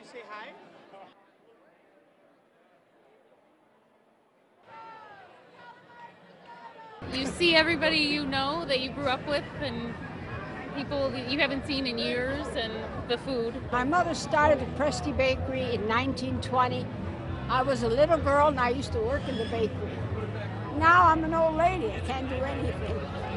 you say hi? You see everybody you know that you grew up with and people that you haven't seen in years and the food. My mother started the Presti Bakery in 1920. I was a little girl and I used to work in the bakery. Now I'm an old lady. I can't do anything.